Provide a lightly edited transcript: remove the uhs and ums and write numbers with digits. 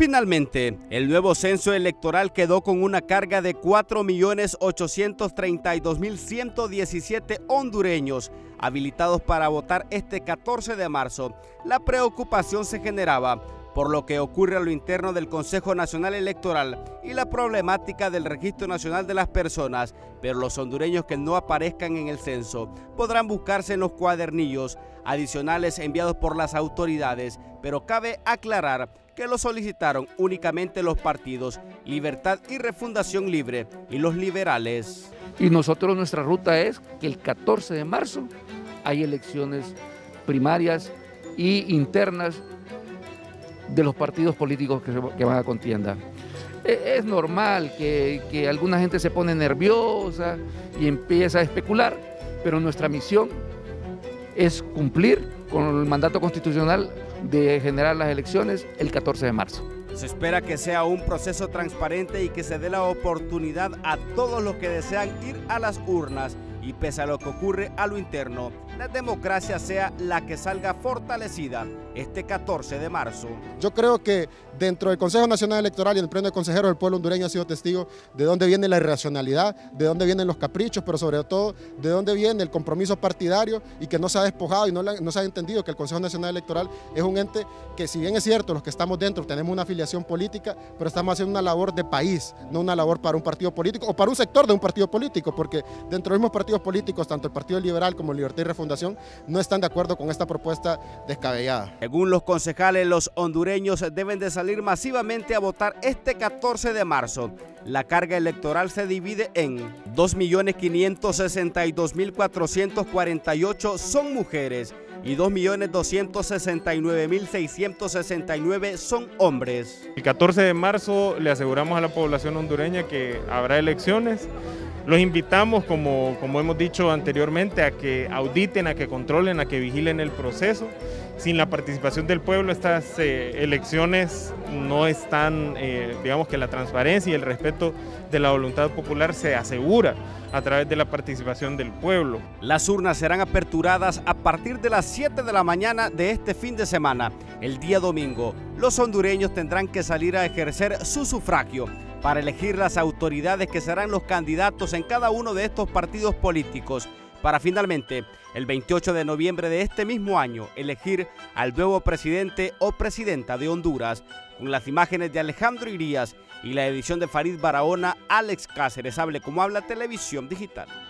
Finalmente, el nuevo censo electoral quedó con una carga de 4.832.117 hondureños habilitados para votar este 14 de marzo. La preocupación se generaba por lo que ocurre a lo interno del Consejo Nacional Electoral y la problemática del Registro Nacional de las Personas, pero los hondureños que no aparezcan en el censo podrán buscarse en los cuadernillos adicionales enviados por las autoridades, pero cabe aclarar que lo solicitaron únicamente los partidos Libertad y Refundación Libre y los liberales. Y nosotros, nuestra ruta es que el 14 de marzo hay elecciones primarias y internas de los partidos políticos que van a contienda. Es normal que alguna gente se pone nerviosa y empieza a especular, pero nuestra misión es cumplir con el mandato constitucional de generar las elecciones el 14 de marzo. Se espera que sea un proceso transparente y que se dé la oportunidad a todos los que desean ir a las urnas y pese a lo que ocurre a lo interno, la democracia sea la que salga fortalecida este 14 de marzo. Yo creo que dentro del Consejo Nacional Electoral y el Pleno de Consejeros del Pueblo Hondureño ha sido testigo de dónde viene la irracionalidad, de dónde vienen los caprichos, pero sobre todo de dónde viene el compromiso partidario y que no se ha despojado y no se ha entendido que el Consejo Nacional Electoral es un ente que, si bien es cierto, los que estamos dentro tenemos una afiliación política, pero estamos haciendo una labor de país, no una labor para un partido político o para un sector de un partido político, porque dentro de los mismos partidos políticos, tanto el Partido Liberal como Libertad y Refundación, no están de acuerdo con esta propuesta descabellada. Según los concejales, los hondureños deben de salir masivamente a votar este 14 de marzo. La carga electoral se divide en 2.562.448 son mujeres y 2.269.669 son hombres. El 14 de marzo le aseguramos a la población hondureña que habrá elecciones. Los invitamos, como hemos dicho anteriormente, a que auditen, a que controlen, a que vigilen el proceso. Sin la participación del pueblo, estas elecciones no están, digamos que la transparencia y el respeto de la voluntad popular se asegura a través de la participación del pueblo. Las urnas serán aperturadas a partir de las 7 de la mañana de este fin de semana. El día domingo, los hondureños tendrán que salir a ejercer su sufragio para elegir las autoridades que serán los candidatos en cada uno de estos partidos políticos, para finalmente, el 28 de noviembre de este mismo año, elegir al nuevo presidente o presidenta de Honduras, con las imágenes de Alejandro Irías y la edición de Farid Barahona. Alex Cáceres, Hable como Habla, Televisión Digital.